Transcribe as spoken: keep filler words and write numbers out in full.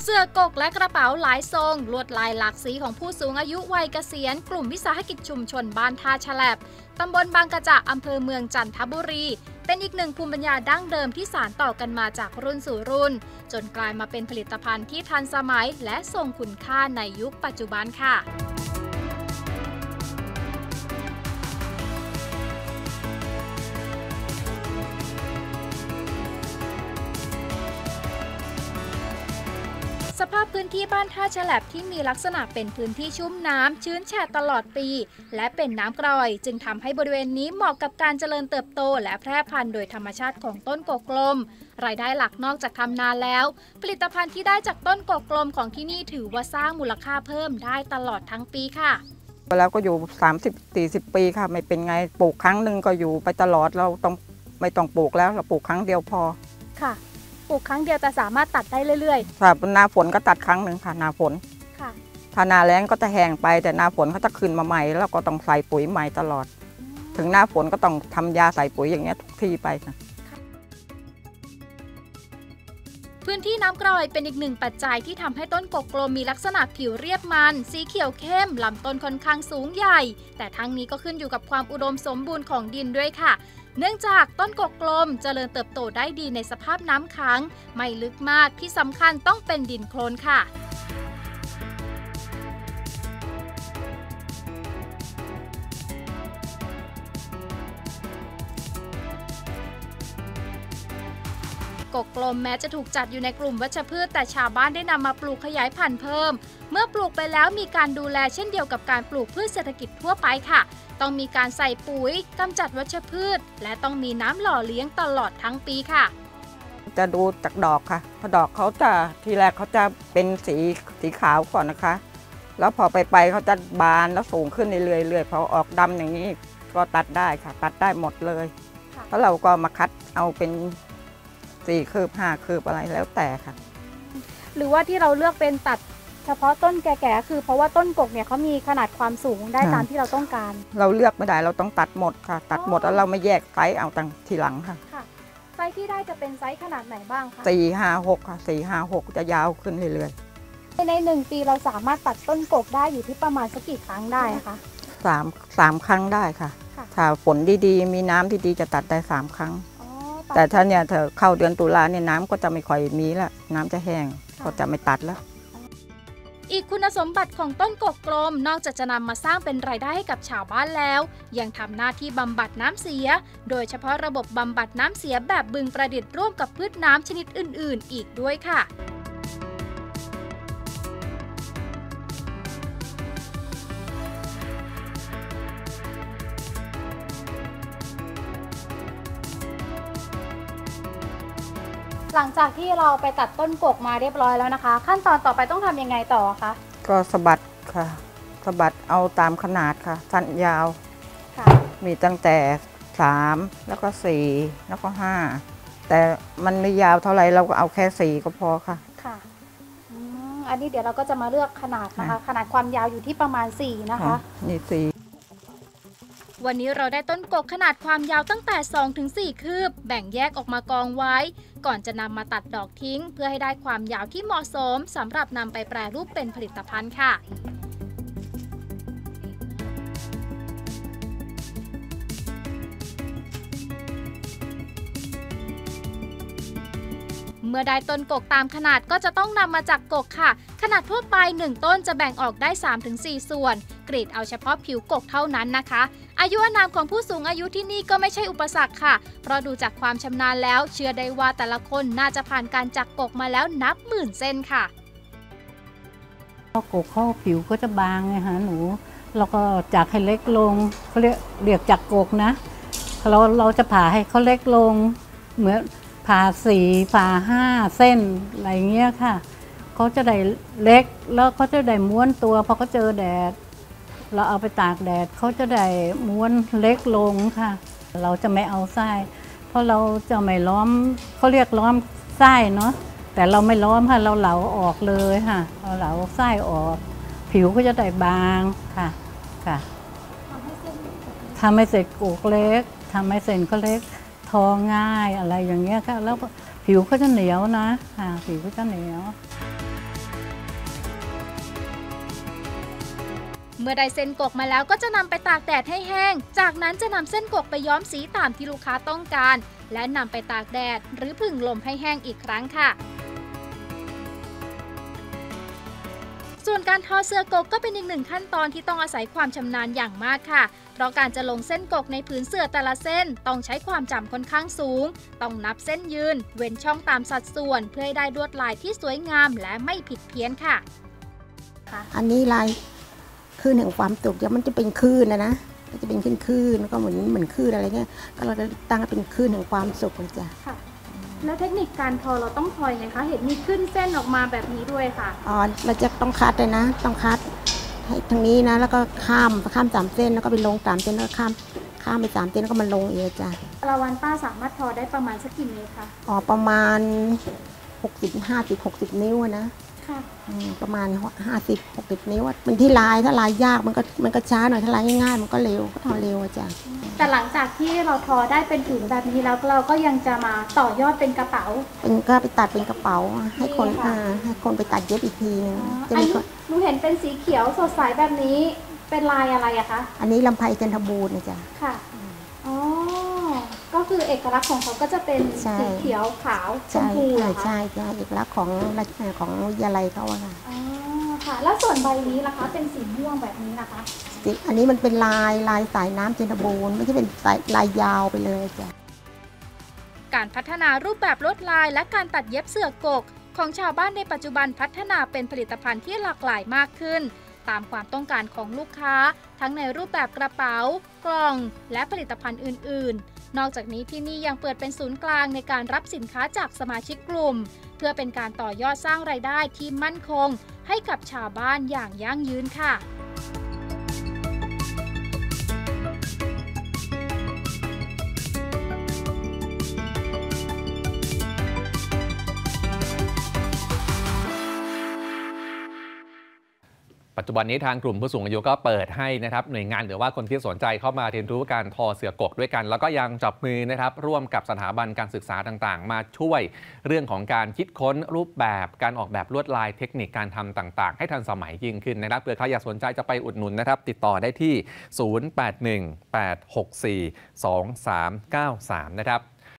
เสื้อกกและกระเป๋าหลายทรงลวดลายหลากสีของผู้สูงอายุวัยเกษียณกลุ่มวิสาหกิจชุมชนบ้านท่าฉลับตำบลบางกระจะอำเภอเมืองจันทบุรีเป็นอีกหนึ่งภูมิปัญญาดั้งเดิมที่สานต่อกันมาจากรุ่นสู่รุ่นจนกลายมาเป็นผลิตภัณฑ์ที่ทันสมัยและทรงคุณค่าในยุคปัจจุบันค่ะสภาพพื้นที่บ้านท่าฉลับที่มีลักษณะเป็นพื้นที่ชุ่มน้ำชื้นแฉะตลอดปีและเป็นน้ำกร่อยจึงทำให้บริเวณนี้เหมาะกับการเจริญเติบโตและแพร่พันธุ์โดยธรรมชาติของต้นกกกลมรายได้หลักนอกจากทำนาแล้วผลิตภัณฑ์ที่ได้จากต้นกกกลมของที่นี่ถือว่าสร้างมูลค่าเพิ่มได้ตลอดทั้งปีค่ะแล้วก็อยู่ สามสิบถึงสี่สิบ ปีค่ะไม่เป็นไงปลูกครั้งหนึ่งก็อยู่ไปตลอดเราต้องไม่ต้องปลูกแล้วเราปลูกครั้งเดียวพอค่ะปลูกครั้งเดียวจะสามารถตัดได้เรื่อยๆค่ะหน้าฝนก็ตัดครั้งหนึ่งค่ะหน้าฝนค่ะถ้าหน้าแล้งก็จะแห้งไปแต่หน้าฝนเขาจะขึ้นมาใหม่แล้วก็ต้องใส่ปุ๋ยใหม่ตลอดถึงหน้าฝนก็ต้องทำยาใส่ปุ๋ยอย่างเงี้ยทุกที่ไปค่ะพื้นที่น้ำกร่อยเป็นอีกหนึ่งปัจจัยที่ทำให้ต้นกกกลมมีลักษณะผิวเรียบมันสีเขียวเข้มลำต้นค่อนข้างสูงใหญ่แต่ทั้งนี้ก็ขึ้นอยู่กับความอุดมสมบูรณ์ของดินด้วยค่ะเนื่องจากต้นกกกลมเจริญเติบโตได้ดีในสภาพน้ำขังไม่ลึกมากที่สำคัญต้องเป็นดินโคลนค่ะกกกลมแม้จะถูกจัดอยู่ในกลุ่มวัชพืชแต่ชาวบ้านได้นำมาปลูกขยายพันธุ์เพิ่มเมื่อปลูกไปแล้วมีการดูแลเช่นเดียวกับการปลูกพืชเศรษฐกิจทั่วไปค่ะต้องมีการใส่ปุ๋ยกำจัดวัชพืชและต้องมีน้ำหล่อเลี้ยงตลอดทั้งปีค่ะจะดูจากดอกค่ะพอดอกเขาจะทีแรกเขาจะเป็นสีสีขาวก่อนนะคะแล้วพอไปไปเขาจะบานแล้วสูงขึ้นเรื่อยๆพอออกดำอย่างนี้ก็ตัดได้ค่ะตัดได้หมดเลยแล้วเราก็มาคัดเอาเป็นสี่คืบห้าคืบอะไรแล้วแต่ค่ะหรือว่าที่เราเลือกเป็นตัดเฉพาะต้นแก่ๆคือเพราะว่าต้นกกเนี่ยเขามีขนาดความสูงได้ตามที่เราต้องการเราเลือกไม่ได้เราต้องตัดหมดค่ะตัดหมดแล้วเราไม่แยกไซส์เอาตั้งทีหลังค่ะไซส์ที่ได้จะเป็นไซส์ขนาดไหนบ้างคะสี่ห้าหกค่ะสี่ห้าหกจะยาวขึ้นเรื่อยๆในหนึ่งปีเราสามารถตัดต้นกกได้อยู่ที่ประมาณสักกี่ครั้งได้คะสามสามครั้งได้ค่ะถ้าฝนดีๆมีน้ำที่ดีจะตัดได้สามครั้งแต่ถ้าเนี่ยเธอเข้าเดือนตุลาเนี่ยน้ำก็จะไม่ค่อยมีแล้วน้ำจะแห้งก็จะไม่ตัดแล้วอีกคุณสมบัติของต้นกกกลมนอกจากจะนำมาสร้างเป็นรายได้ให้กับชาวบ้านแล้วยังทำหน้าที่บำบัดน้ำเสียโดยเฉพาะระบบบำบัดน้ำเสียแบบบึงประดิษฐ์ร่วมกับพืชน้ำชนิดอื่นๆอีกด้วยค่ะหลังจากที่เราไปตัดต้นกกมาเรียบร้อยแล้วนะคะขั้นตอนต่อไปต้องทำยังไงต่อคะก็สะบัดค่ะสะบัดเอาตามขนาดค่ะสั้นยาวมีตั้งแต่สามแล้วก็สี่แล้วก็ห้าแต่มันไม่ยาวเท่าไหร่เราก็เอาแค่สี่ก็พอค่ะค่ะอันนี้เดี๋ยวเราก็จะมาเลือกขนาดนะคะขนาดความยาวอยู่ที่ประมาณสี่นะคะนี่สี่วันนี้เราได้ต้นกกขนาดความยาวตั้งแต่ สองถึงสี่ คืบแบ่งแยกออกมากองไว้ก่อนจะนำมาตัดดอกทิ้งเพื่อให้ได้ความยาวที่เหมาะสมสำหรับนำไปแปรรูปเป็นผลิตภัณฑ์ค่ะเมื่อได้ต้นกกตามขนาดก็จะต้องนำมาจากกกค่ะขนาดทั่วไปหนึ่งต้นจะแบ่งออกได้ สามถึงสี่ ส่วนกรีดเอาเฉพาะผิวกกเท่านั้นนะคะอายุอานามของผู้สูงอายุที่นี่ก็ไม่ใช่อุปสรรคค่ะเพราะดูจากความชำนาญแล้วเชื่อได้ว่าแต่ละคนน่าจะผ่านการจักกกมาแล้วนับหมื่นเส้นค่ะกกเข้าผิวก็จะบางไงฮะหนูแล้วก็จักให้เล็กลงเขาเรียกเรียกจักกกนะเราเราจะผ่าให้เขาเล็กลงเหมือนผ่าสี่ผ่าห้าเส้นอะไรเงี้ยค่ะเขาจะได้เล็กแล้วเขาจะได้ม้วนตัวพอเขาเจอแดดเราเอาไปตากแดดเขาจะได้ม้วนเล็กลงค่ะเราจะไม่เอาไส้เพราะเราจะไม่ล้อมเขาเรียกล้อมไส้เนาะแต่เราไม่ล้อมค่ะเราเหลาออกเลยค่ะเราเหลาไส้ออกผิวก็จะได้บางค่ะค่ะทำให้เสร็จกกเล็กทำให้เส้นก็เล็กทอง่ายอะไรอย่างเงี้ยค่ะแล้วผิวก็จะเหนียวนะค่ะผิวก็จะเหนียวเมื่อได้เส้นกกมาแล้วก็จะนำไปตากแดดให้แห้งจากนั้นจะนำเส้นกกไปย้อมสีตามที่ลูกค้าต้องการและนำไปตากแดดหรือผึ่งลมให้แห้งอีกครั้งค่ะส่วนการทอเสื้อกกก็เป็นอีกหนึ่งขั้นตอนที่ต้องอาศัยความชำนาญอย่างมากค่ะเพราะการจะลงเส้นกกในผืนเสื้อแต่ละเส้นต้องใช้ความจำค่อนข้างสูงต้องนับเส้นยืนเว้นช่องตามสัดส่วนเพื่อให้ได้ลวดลายที่สวยงามและไม่ผิดเพี้ยนค่ะอันนี้ลายคลื่นแห่งความสุขจะมันจะเป็นคลื่นนะนะมันจะเป็นคลื่นคลื่นแล้วก็เหมือนเหมือนคลื่นอะไรเงี้ยก็เราจะตั้งเป็นคลื่นแห่งความสุขมันจะค่ะแล้วเทคนิคการทอเราต้องทอยังไงคะเห็นมีขึ้นเส้นออกมาแบบนี้ด้วยค่ะอ๋อเราจะต้องคัดเลยนะต้องคัดให้ทางนี้นะแล้วก็ข้ามข้ามสามเส้นแล้วก็ไปลงสามเส้นแล้วข้ามข้ามไปสามเส้นแล้วก็มาลงเองจ้ะละวันป้าสามารถทอได้ประมาณสักกี่เมตรคะอ๋อประมาณหกสิบห้าสิบหกสิบนิ้วนะค่ะประมาณห้าสิบหกสิบนิ้วเป็นที่ลายถ้าลายยากมันก็มันก็ช้าหน่อยถ้าลายง่ายๆมันก็เร็วก็ทอเร็วจ้ะแต่หลังจากที่เราทอได้เป็นผืนแบบนี้แล้วเราก็ยังจะมาต่อยอดเป็นกระเป๋าเป็นก็ไปตัดเป็นกระเป๋าให้คนให้คนไปตัดเย็บอีกทีนึงจะมีหนูเห็นเป็นสีเขียวสดใสแบบนี้เป็นลายอะไรอะคะอันนี้ลำไพจันทบูรณ์นะจ๊ะค่ะอ๋อก็คือเอกลักษณ์ของเขาก็จะเป็นสีเขียวขาวชมพูใช่ใช่ใช่เอกลักษณ์ของของยาลัยเขาอะค่ะอ๋อค่ะแล้วส่วนใบนี้ล่ะคะเป็นสีม่วงแบบนี้นะคะอันนี้มันเป็นลายลายสายน้ำจันทบูรณ์ไม่ใช่เป็นสายลายยาวไปเลยจ้ะการพัฒนารูปแบบลวดลายและการตัดเย็บเสื้อกกของชาวบ้านในปัจจุบันพัฒนาเป็นผลิตภัณฑ์ที่หลากหลายมากขึ้นตามความต้องการของลูกค้าทั้งในรูปแบบกระเป๋ากล่องและผลิตภัณฑ์อื่นๆนอกจากนี้ที่นี่ยังเปิดเป็นศูนย์กลางในการรับสินค้าจากสมาชิกกลุ่มเพื่อเป็นการต่อยอดสร้างรายได้ที่มั่นคงให้กับชาวบ้านอย่างยั่งยืนค่ะปัจจุบันนี้ทางกลุ่มผู้สูงอายุก็เปิดให้นะครับหน่วยงานหรือว่าคนที่สนใจเข้ามาเรียนรู้การทอเสือกกด้วยกันแล้วก็ยังจับมือนะครับร่วมกับสถาบันการศึกษาต่างๆมาช่วยเรื่องของการคิดค้นรูปแบบการออกแบบลวดลายเทคนิคการทำต่างๆให้ทันสมัยยิ่งขึ้นนะครับเผื่อใครอยากสนใจจะไปอุดหนุนนะครับติดต่อได้ที่ศูนย์ แปด หนึ่ง แปด หก สี่ สอง สาม เก้า สามนะครับ